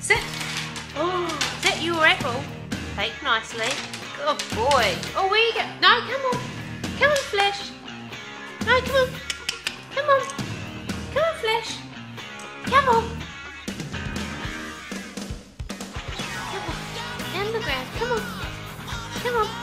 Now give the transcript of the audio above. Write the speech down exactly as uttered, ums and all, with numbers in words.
Sit. Oh, is that your apple? Take nicely. Good boy. Oh, where you go? No, come on. Come on, Flash. No, come on. Come on. Come on, Flash. Come on. Come on. Down the ground. Come on. Come on.